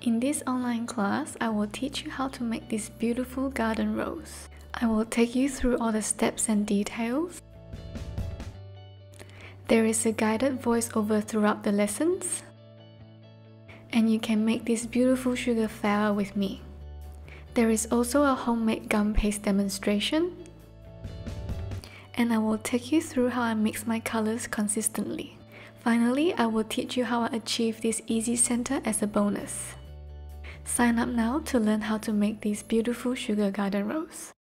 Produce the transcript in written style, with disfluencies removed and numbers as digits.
In this online class, I will teach you how to make this beautiful garden rose. I will take you through all the steps and details. There is a guided voiceover throughout the lessons. And you can make this beautiful sugar flower with me. There is also a homemade gum paste demonstration. And I will take you through how I mix my colors consistently. Finally, I will teach you how I achieve this easy center as a bonus. Sign up now to learn how to make this beautiful sugar garden rose.